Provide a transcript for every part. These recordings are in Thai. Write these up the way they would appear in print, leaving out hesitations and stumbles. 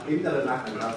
ลิ้มเจริญรักนะครับ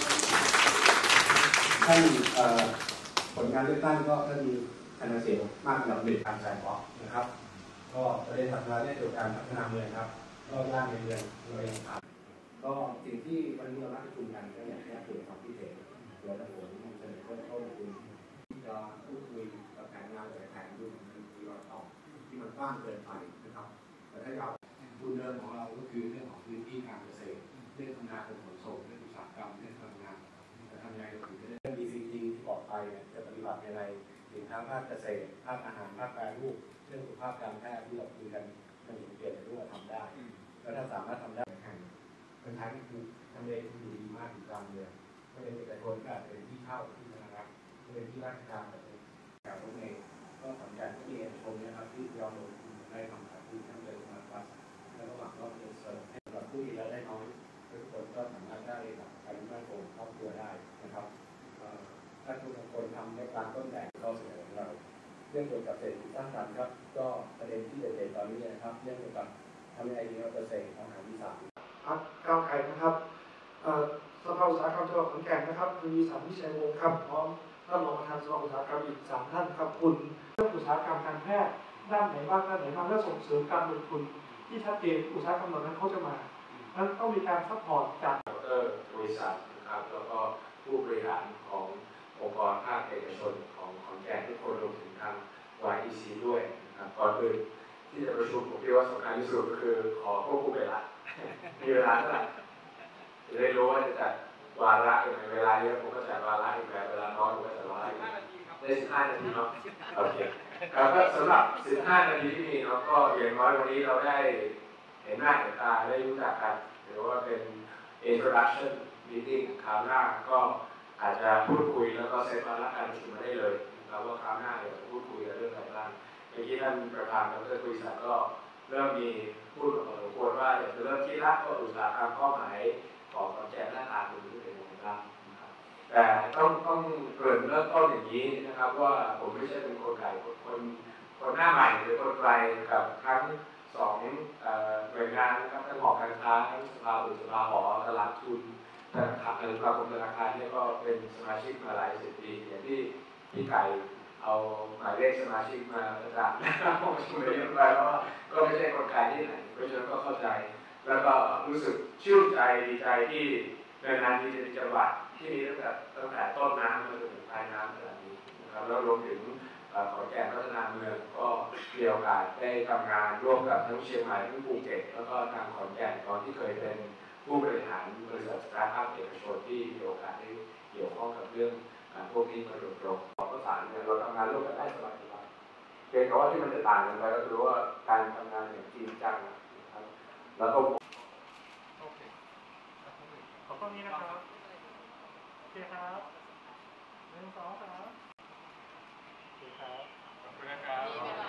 ท่านผลการเลือกตั้งก็ท่านมีคะแนนเสียงมากอันดับหนึ่งการแสดงออกนะครับก็ประเด็นถัดมาเนี่ยเกี่ยวกับการพัฒนาเมืองครับก็ย่างในเมืองเราเองครับก็สิ่งที่วันนี้เรานัดประชุมกันก็อย่างแรกคือความคิดเห็นและทั้งหมดที่นำเสนอข้อมูลที่จะพูดคุยกับแผนงานหลายแผนดูมีรอยต่อที่มันกว้างเกินไปนะครับแต่ถ้าเราทุนเดิมของเราก็คือเรื่องของพื้นที่การเกษตรเรื่องทำงานเป็นขนส่งเรื่องอุตสาหกรรมเรื่องพลังงานจะทำยังไงถึงจะได้เรื่อง BCG ที่บอกไปจะปฏิบัติยังไงถึงทั้งภาคเกษตรภาคอาหารภาคแปรรูปเรื่องสุขภาพการแพทย์ที่เราคุยกันมันเห็นเปลี่ยนรู้ว่าทำได้แล้วถ้าสามารถทำได้แข่งเป็นทางที่ทำเลที่ดีมากอยู่กลางเมืองไม่เป็นเอกชนก็อาจจะเป็นที่เช่าที่ธนาคารเป็นที่ราชการแบบนี้การตรงนี้ก็สำคัญที่เอกชนนะครับที่ยอมลงทุนได้ทำแบบที่ทั้งเลยมาฟัสแล้วก็หวังว่าจะเสริมให้เราผู้มีรายได้น้อยทุกคนก็สามารถได้แบบการมั่นคงครอบครัวได้นะครับถ้าทุกคนทำในการต้นแบบข้อเสนอของเราเรื่องเกี่ยวกับเศรษฐกิจสร้างสรรค์ครับก็ประเด็นที่เด่นๆตอนนี้นะครับเรื่องเกี่ยวกับทำยังไงดีเราเกษตรอาหารอีสานครับก้าวไกลนะครับสภาอุตสาหกรรมจังหวัดขอนแก่นนะครับมีสามวิชัยวงศ์ครับพร้อมท่านรองประธานสภาอุตสาหกรรมอีก3ท่านครับคุณเรื่องอุตสาหกรรมการแพทย์ด้านไหนบ้างด้านไหนบ้างและส่งเสริมการลงทุนที่ชัดเจนอุตสาหกรรมเหล่านั้นเขาจะมานั้นต้องมีการซัพพอร์ตจากบริษัทนะครับแล้วก็ผู้บริหารขององค์กรภาคเอกชนของขอนแก่นทุกคนรวมถึงทาง YEC ด้วยนะครับก่อนอื่นที่จะประชุมผมคิดว่าสำคัญที่สุดก็คือขอควบคุมเวลามีเวลาเท่าไหร่จะได้รู้ว่าจะจัดวาระอย่างไรเวลาเยอะผมก็จัดวาระอีกแบบเวลาน้อยผมก็จัดวาระอีกได้15 นาทีเนาะโอเคครับก็สำหรับ15 นาทีที่มีเนาะก็อย่างน้อยวันนี้เราได้เห็นหน้าเห็นตาได้รู้จักกันหรือว่าเป็น introduction meeting คราวหน้าก็อาจจะพูดคุยแล้วก็เซตวาระการประชุมมาได้เลยนะครับว่าคราวหน้าเดี๋ยวจะพูดคุยกันเรื่องอะไรบ้างเมื่อกี้ท่านประธานดร.คุยศักดิ์ก็เริ่มมีพูดพอสมควรว่าอยากจะเริ่มคิดละว่าอุตสาหกรรมเป้าหมายของขอนแก่นหน้าตาเป็นยังไงบ้างนะครับแต่ต้องเกริ่นเริ่มต้นอย่างนี้นะครับว่าผมไม่ใช่เป็นคนไกลคนหน้าใหม่หรือคนไกลกับทั้ง2หน่วยงานนะครับทั้งหอการค้าทั้งสภาอุตสาหกรรมตลาดทุนธนาคารสมาคมธนาคารเนี่ยก็เป็นสมาชิกมาหลาย10 ปีอย่างที่พี่ไก่เอาหมายเลขสมาชิกมาประจำนะครับผมช่วยเรียกไปว่าก็ไม่ใช่คนไกลที่ไหนเพราะฉะนั้นก็เข้าใจแล้วก็รู้สึกชื่นใจดีใจที่นานๆมีจังหวัดที่มีตั้งแต่ต้นน้ำมาจนถึงปลายน้ำขนาดนี้นะครับแล้วรวมถึงขอนแก่นพัฒนาเมืองก็มีโอกาสได้ทำงานร่วมกับทั้งเชียงใหม่ทั้งภูเก็ตแล้วก็ทางขอนแก่นตอนที่เคยเป็นผู้บริหารบริษัทสตาร์ทอัพเอกชนที่มีโอกาสได้เกี่ยวข้องกับเรื่องพวกนี้มาโดยตรงประสานเนี่ยเราทำงานร่วมกันได้สบายๆเพียงแต่ว่าที่มันจะต่างกันไปก็คือว่าการทำงานอย่างจริงจังนะครับแล้วก็โอเคขอบคุณนี้นะครับโอเคครับ1 2 3โอเคครับขอบคุณนะครับ